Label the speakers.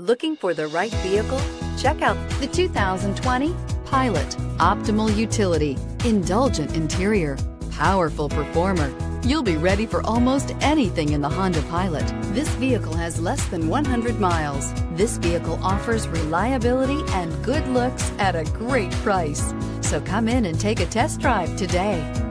Speaker 1: Looking for the right vehicle? Check out the 2020 Pilot. Optimal utility, indulgent interior, powerful performer. You'll be ready for almost anything in the Honda Pilot. This vehicle has less than 100 miles. This vehicle offers reliability and good looks at a great price. So come in and take a test drive today.